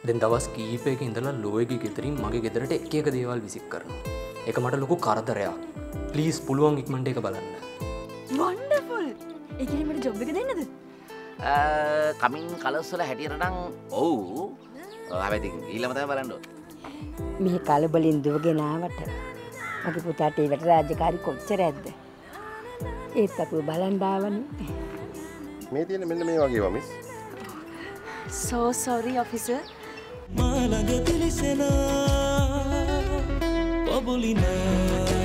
දැන් දවස් කීපයක ඉඳලා ලෝයගේ ගෙදරින් මගේ ගෙදරට එක එක දේවල් විසික් කරනවා. ඒක මට ලොකු කරදරයක්. ප්ලීස් පුළුවන් ඉක්මනට ඒක බලන්න. වන්ඩර්ෆුල්. ඒ කියන්නේ මට ජොබ් එක දෙන්නද? කමින් කලර්ස් වල හැටියට නම් ඔව්. හැබැයි ඉතින් ඊළම තමයි බලන්න ඕනේ. මේ කලබලින් දුවගෙන ආවට මගේ පුතාට ඒවට රාජකාරි කොච්චර ඇද්ද? ඒත් අපුව බලන් දාවනේ. මේ තියෙන මෙන්න මේ වගේ වමිස්. So sorry officer. මාළඟ දිලිසෙනා පොබුලිනා